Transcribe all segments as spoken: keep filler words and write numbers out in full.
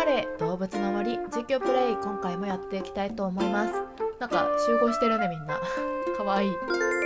バレー動物の森実況プレイ、今回もやっていきたいと思います。なんか集合してるねみんなかわいい。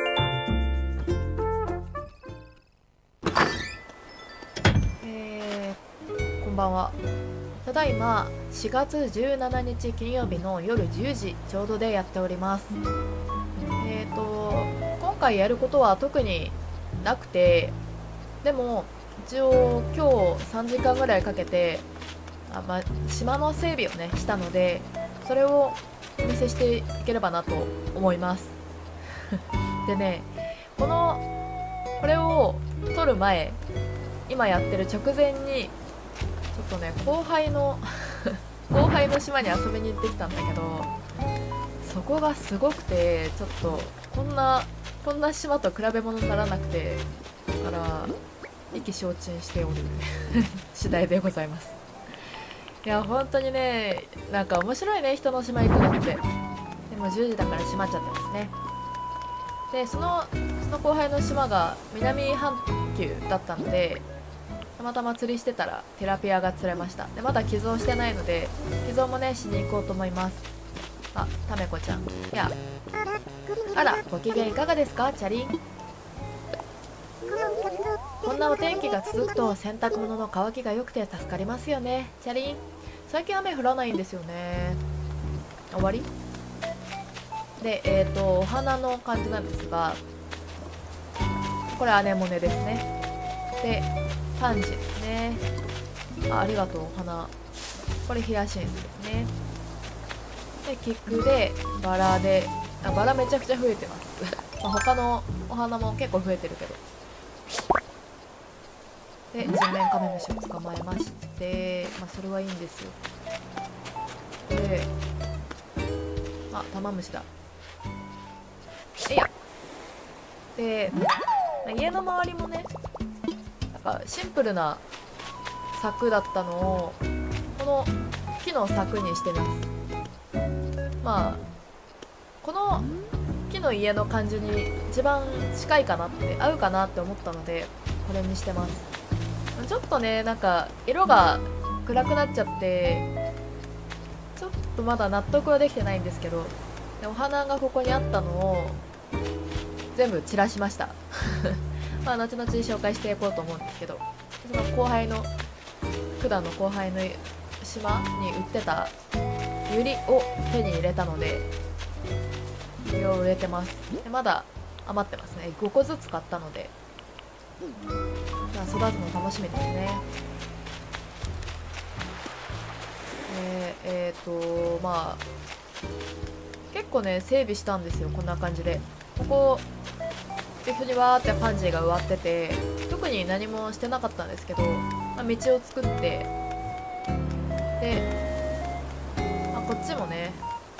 えー、こんばんは。ただいましがつじゅうしちにち金曜日の夜じゅうじちょうどでやっております。えーと今回やることは特になくて、でも一応今日さんじかんぐらいかけてあ、まあ、島の整備をねしたので、それをお見せしていければなと思いますでね、このこれを撮る前、今やってる直前にちょっとね後輩の後輩の島に遊びに行ってきたんだけど、そこがすごくて、ちょっとこんなこんな島と比べ物にならなくて、だから意気消沈しておる次第でございます。いや本当にね、なんか面白いね、人の島行くのって。でもじゅうじだから閉まっちゃってますね。でそのその後輩の島が南半球だったので、たまたま釣りしてたらテラピアが釣れました。でまだ寄贈してないので寄贈もねしに行こうと思います。あ、タメコちゃん。いや、あら、ご機嫌いかがですかチャリン。こんなお天気が続くと洗濯物の乾きが良くて助かりますよねチャリン。最近雨降らないんですよね。終わりで、えっ、ー、とお花の感じなんですが、これアネモネですね。でパンジーですね。 あ, ありがとうお花。これヒヤシンスですね。で菊でバラで、あバラめちゃくちゃ増えてますまあ他のお花も結構増えてるけど。で人面カメムシを捕まえまして、まあそれはいいんですよ。であ、玉虫だ。えいやで、まあ、家の周りもねなんかシンプルな柵だったのをこの木の柵にしてます。まあこの木の家の感じに一番近いかなって、合うかなって思ったのでこれにしてます。ちょっとねなんか色が暗くなっちゃってちょっとまだ納得はできてないんですけど、でお花がここにあったのを全部散らしましたまあ後々紹介していこうと思うんですけど、その後輩の普段の後輩の島に売ってたユリを手に入れたのでユリを植えてます。でまだ余ってますね。ごこずつ買ったので、まあ、育つの楽しみですね。えー、えー、とまあ結構ね整備したんですよ。こんな感じでここ適当にわーってパンジーが植わってて、特に何もしてなかったんですけど、まあ、道を作って、で、あ、こっちもね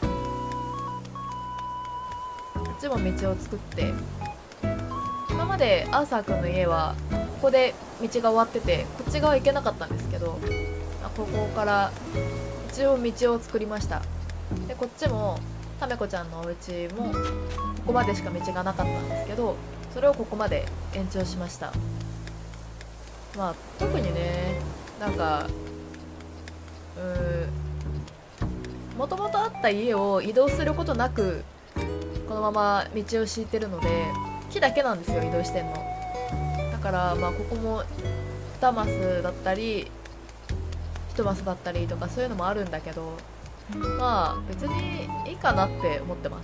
こっちも道を作って、今までアーサーくんの家はここで道が終わっててこっち側行けなかったんですけど、あここから一応道を作りました。でこっちもタメコちゃんのお家もここまでしか道がなかったんですけど、それをここまで延長しました。まあ特にねなんかうーんもともとあった家を移動することなくこのまま道を敷いてるので、木だけなんですよ移動してんの。だからまあここもにマスだったりいちマスだったりとかそういうのもあるんだけど、まあ別にいいかなって思ってます。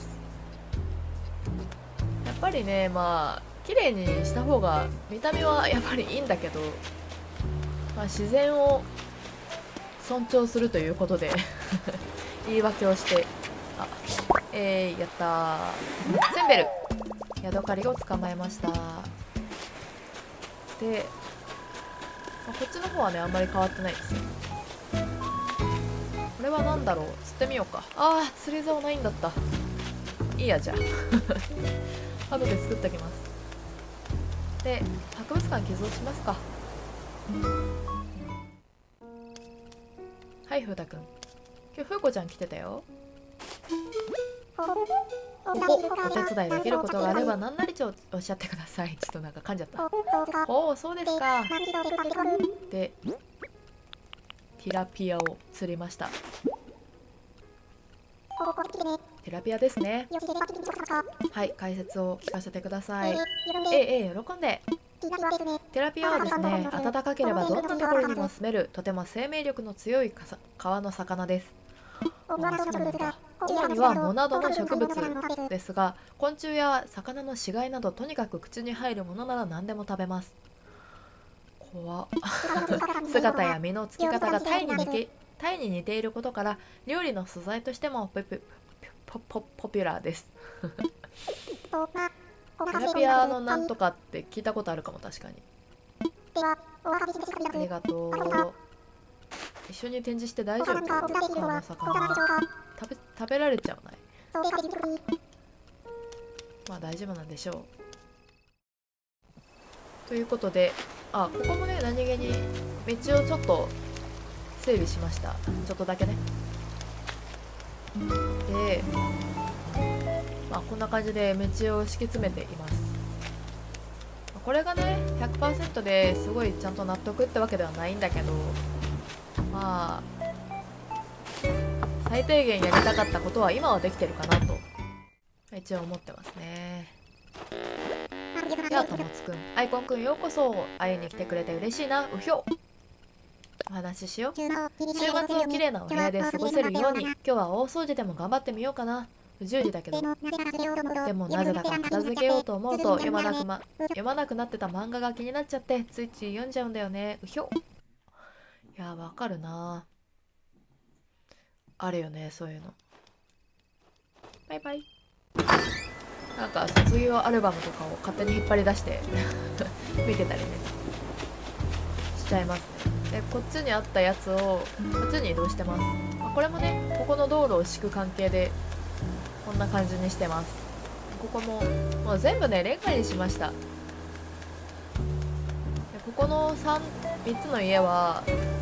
やっぱりねまあ綺麗にした方が見た目はやっぱりいいんだけど、まあ、自然を尊重するということで言い訳をして、あえー、やったー。センベルヤドカリを捕まえました。で、まあ、こっちの方はねあんまり変わってないですよ。これは何だろう、釣ってみようか。あー釣り竿ないんだった。いいやじゃあ後で作っておきます。で博物館寄贈しますか。はいふうたくん、今日ふうこちゃん来てたよ。ここお手伝いできることがあれば何なりとおっしゃってください。ちょっとなんか噛んじゃった。おおそうですか。でテティラピアを釣りました。ティラピアですね。はい、解説を聞かせてください。ええええ、喜んで。テラピアはですね、暖かければどんなところにも住めるとても生命力の強い川の魚です。あ、そうなんだ。主には藻などの植物ですが、昆虫や魚の死骸などとにかく口に入るものなら何でも食べます。怖っ姿や身のつき方がタイに似てタイに似ていることから料理の素材としてもポピポポポピュラーですテラピアのなんとかって聞いたことあるかも。確かに。ありがとう。一緒に展示して大丈夫？この魚食べ食べられちゃわない？まあ大丈夫なんでしょう。ということで、あ、ここもね、何気に道をちょっと整備しました。ちょっとだけね。で、まあこんな感じで道を敷き詰めています。これがね ひゃくパーセント ですごいちゃんと納得ってわけではないんだけど、まあ最低限やりたかったことは今はできてるかなと一応思ってますね。ではともつくん、アイコンくんようこそ。会いに来てくれて嬉しいな。うひょ。お話ししよう。週末をきれいなお部屋で過ごせるように今日は大掃除でも頑張ってみようかな。じゅうじだけど。でもなぜだか片付けようと思うと読まなく、ま、読まなくなってた漫画が気になっちゃってついつい読んじゃうんだよね。うひょ。いやわかるな。あるよねそういうの。バイバイ。なんか卒業アルバムとかを勝手に引っ張り出して見てたりねしちゃいますね。でこっちにあったやつをこっちに移動してます。まあ、これもねここの道路を敷く関係でこんな感じにしてます。ここももう全部ねレンガにしました。でここの 3, 3つの家は、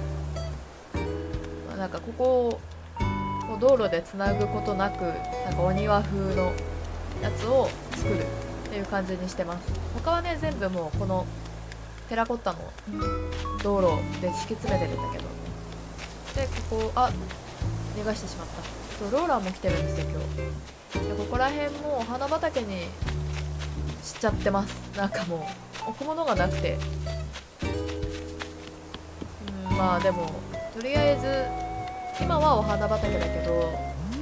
まあ、なんかここをこう道路でつなぐことなくなんかお庭風のやつを作るっていう感じにしてます。他はね全部もうこのテラコッタの道路で敷き詰めてるんだけど、でここあ逃がしてしまった。ローラーも来てるんですよ今日。でここら辺もお花畑にしちゃってます。なんかもう置くものがなくて、うんまあでもとりあえず今はお花畑だけど、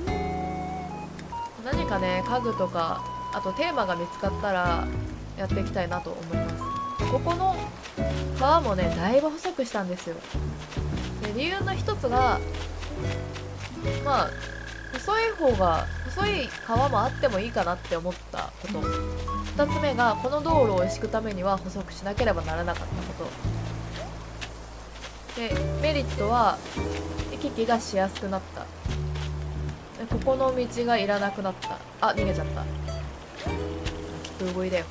何かね家具とかあとテーマが見つかったらやっていきたいなと思います。ここの川もねだいぶ細くしたんですよ。で理由の一つがまあ細い方が細い川もあってもいいかなって思ったこと。ふたつめがこの道路を敷くためには細くしなければならなかったことで、メリットは行き来がしやすくなった。ここの道がいらなくなった。あ、逃げちゃった。きっと動いだよ。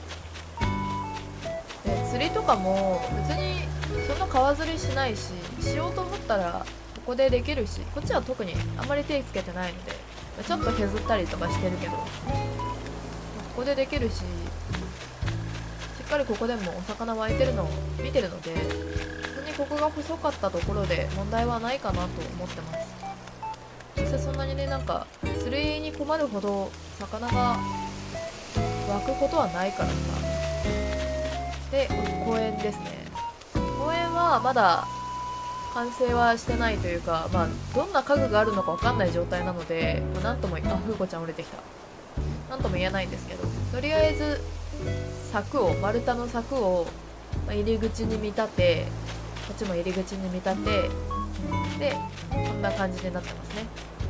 で釣りとかも別にそんな川釣りしないし、しようと思ったらここでできるし、こっちは特にあんまり手つけてないのでちょっと削ったりとかしてるけど、ここでできるし、しっかりここでもお魚湧いてるのを見てるので、本当にここが細かったところで問題はないかなと思ってます。そしてそんなにねなんか釣りに困るほど魚が湧くことはないからさ。で公園ですね。公園はまだ完成はしてないというか、まあどんな家具があるのか分かんない状態なので、まあ、なんともあふうこちゃん降りてきたなんとも言えないんですけど、とりあえず柵を丸太の柵を入り口に見立て、こっちも入り口に見立てでこんな感じになってますね。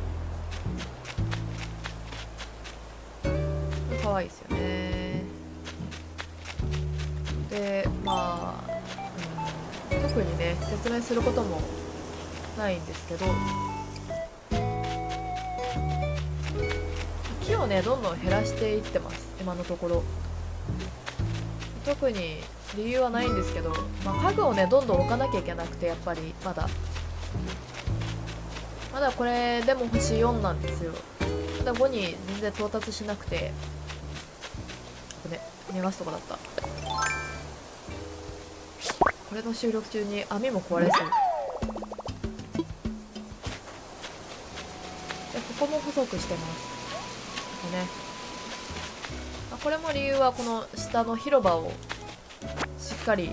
可愛いですよね。でまあ、うん、特にね説明することもないんですけど、木をねどんどん減らしていってます今のところ。特に理由はないんですけど、まあ、家具をねどんどん置かなきゃいけなくて、やっぱりまだまだこれでも星よんなんですよ。まだごに全然到達しなくて、ね逃がすとこだった。これの収録中に網も壊れそう。 こも細くしてますでね。これも理由はこの下の広場をしっかり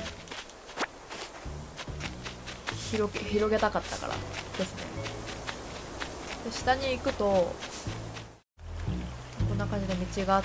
広げ、広げたかったからですね。で下に行くとこんな感じで道があって、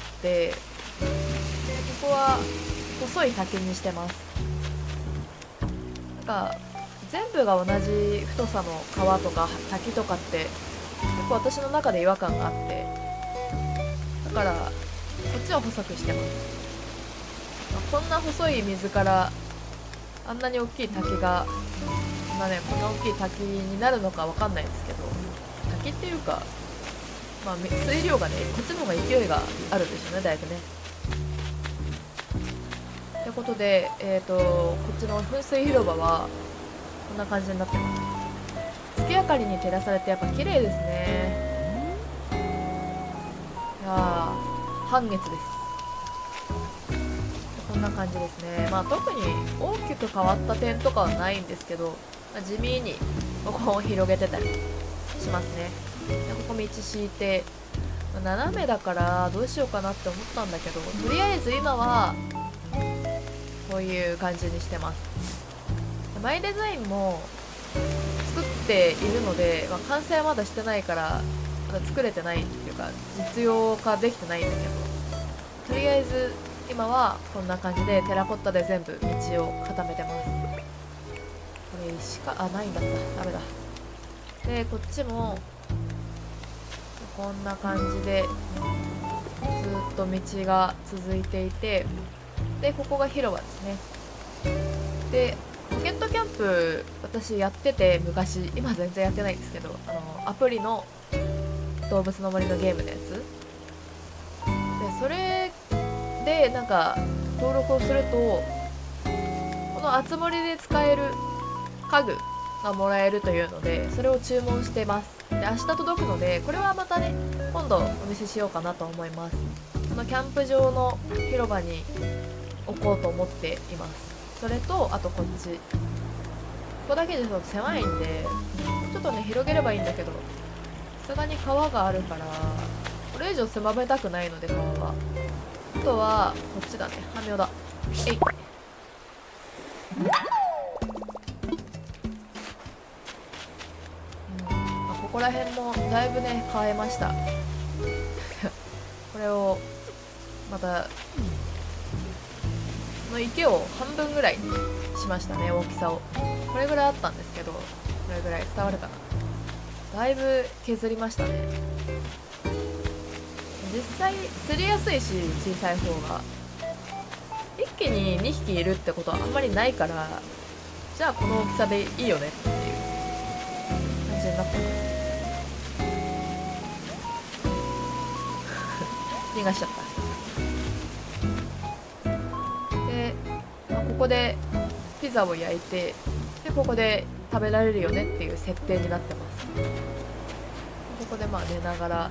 でここは細い滝にしてます。なんか全部が同じ太さの川とか滝とかって結構私の中で違和感があって、だからこっちは細くしてます。こんな細い水からあんなに大きい滝がこんなねこんな大きい滝になるのかわかんないですけど、滝っていうかまあ水量がねこっちの方が勢いがあるんですよね、だいぶね。ってことで、えーとこっちの噴水広場はこんな感じになってます。月明かりに照らされてやっぱ綺麗ですね。いやー半月です。こんな感じですね。まあ特に大きく変わった点とかはないんですけど、まあ、地味にここを広げてたりしますね。でここ道敷いて、まあ、斜めだからどうしようかなって思ったんだけど、とりあえず今はこういう感じにしてます。マイデザインも作っているので、まあ、完成はまだしてないからまだ作れてないっていうか実用化できてないんだけど、とりあえず今はこんな感じでテラコッタで全部道を固めてます。これ石かあないんだった、ダメだ。でこっちもこんな感じでずっと道が続いていて、でここが広場ですね。でポケットキャンプ私やってて昔、今全然やってないんですけど、あのアプリの動物の森のゲームのやつで、それでなんか登録をするとこのあつ森で使える家具がもらえるというので、それを注文してます。で明日届くので、これはまたね今度お見せしようかなと思います。このキャンプ場の広場に置こうと思っています。それとあとこっち、ここだけでちょっと狭いんでちょっとね広げればいいんだけど、さすがに川があるからこれ以上狭めたくないので、川はあとはこっちだね、羽苗だ。えい、うん、あここら辺もだいぶね変えましたこれをまたの池を半分ぐらいにしましたね、大きさを。これぐらいあったんですけど、これぐらい伝わるかな、だいぶ削りましたね。実際釣りやすいし小さい方が一気ににひきいるってことはあんまりないから、じゃあこの大きさでいいよねっていう感じになってます逃がしちゃった。で、まあ、ここでピザを焼いて、でここで食べられるよねっていう設定になってます。ここでまあ寝ながら、ま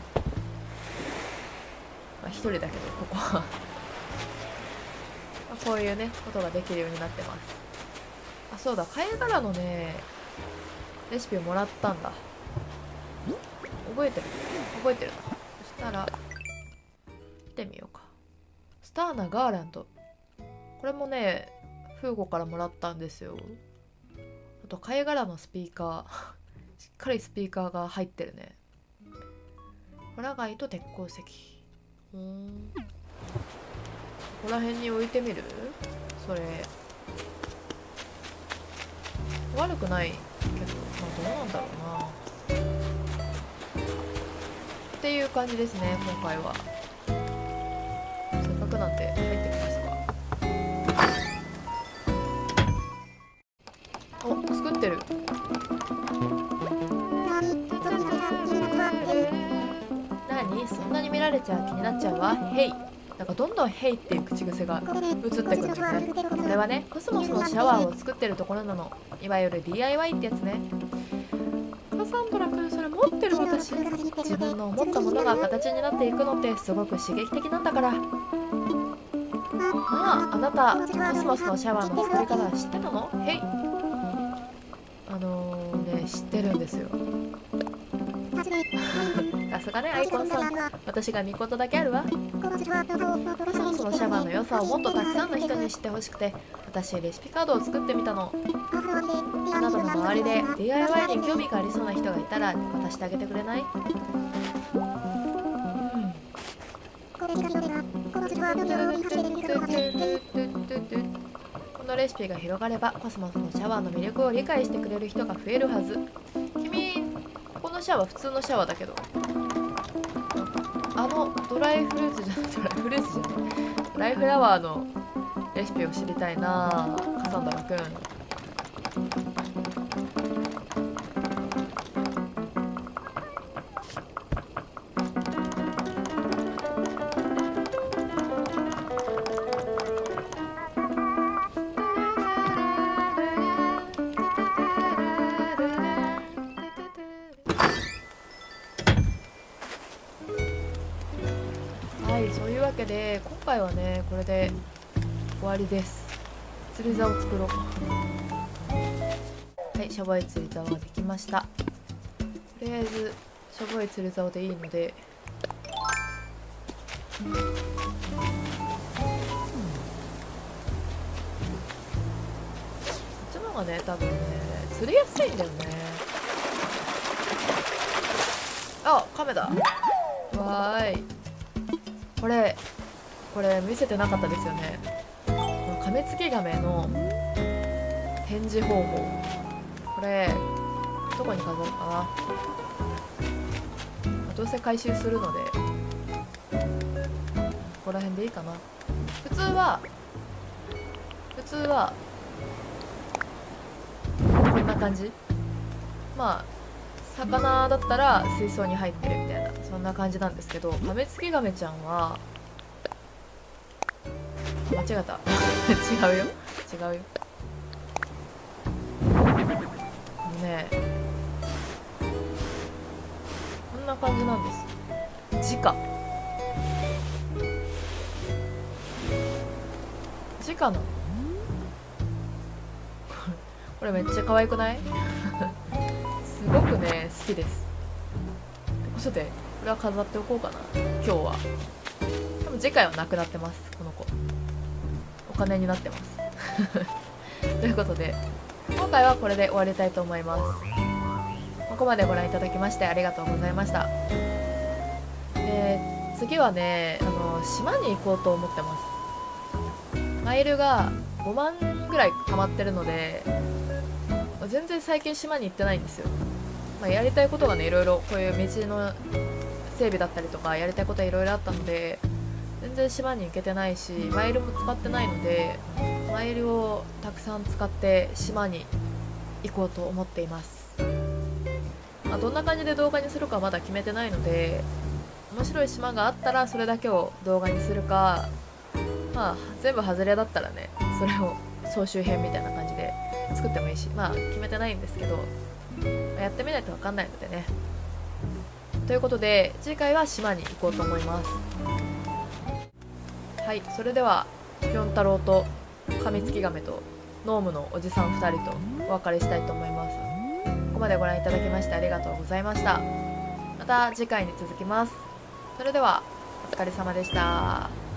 あ、一人だけどここはまあこういうねことができるようになってます。あ、そうだ、貝殻のねレシピをもらったんだ。覚えてる覚えてるな。そしたら見てみようか。スターナガーランド、これもねフーゴからもらったんですよ。あと貝殻のスピーカーしっかりスピーカーが入ってるね。ホラ貝と鉄鉱石、うーん、ここら辺に置いてみる。それ悪くないけど、まあどうなんだろうなっていう感じですね今回は。せっかくなんで入ってきますか。お、作ってる。何、そんなに見られちゃ気になっちゃうわ。ヘイ、なんかどんどんヘイっていう口癖が映ってくるんだね。これはねコスモスのシャワーを作ってるところなの。いわゆる ディーアイワイ ってやつね。カサンドラ君、それ持ってる私。自分の思ったものが形になっていくのってすごく刺激的なんだから。ああ、あなたコスモスのシャワーの作り方知ってたの？ヘイ。あのー、ね知ってるんですよ助さすがねアイコンさん、私が見事だけあるわ。コスモスのシャワーの良さをもっとたくさんの人に知ってほしくて、私レシピカードを作ってみたの。あなたの周りで ディーアイワイ に興味がありそうな人がいたら渡してあげてくれない？うん、このレシピが広がればコスモスのシャワーの魅力を理解してくれる人が増えるはず。君、このシャワー普通のシャワーだけど、あのドライフルーツじゃない、ドライフルーツじゃないドライフラワーのレシピを知りたいな、カサンドラくん。はい、そういうわけで今回はねこれで終わりです。釣り竿を作ろう。はい、しょぼい釣り竿ができました。とりあえずしょぼい釣り竿でいいので、こっちの方がね多分ね釣りやすいんだよね。あ、カメだ。わーい、これこれ見せてなかったですよね。このカメツキガメの展示方法、これどこに飾るかな。どうせ回収するのでここら辺でいいかな。普通は普通はこんな感じ。まあ魚だったら水槽に入ってるみたいな、そんな感じなんですけど、カメツキガメちゃんは間違えた違うよ違うよねえ、こんな感じなんです。直直なのこれめっちゃ可愛くないすごくね好きです。ってことでこれは飾っておこうかな今日は。でも次回はなくなってます、この子お金になってますということで今回はこれで終わりたいと思います。ここまでご覧いただきましてありがとうございました。で次はねあの島に行こうと思ってます。マイルがごまんぐらい溜まってるので全然最近島に行ってないんですよ。まあ、やりたいことがねいろいろこういう道の整備だったりとかやりたいことはいろいろあったので全然島に行けてないし、マイルも使ってないのでマイルをたくさん使って島に行こうと思っています。まあ、どんな感じで動画にするかはまだ決めてないので、面白い島があったらそれだけを動画にするか、まあ全部外れだったらねそれを総集編みたいな感じで作ってもいいし、まあ決めてないんですけど、やってみないと分かんないのでね。ということで次回は島に行こうと思います。はい、それではぴょん太郎とカミツキガメとノームのおじさんふたりとお別れしたいと思います。ここまでご覧いただきましてありがとうございました。また次回に続きます。それではお疲れ様でした。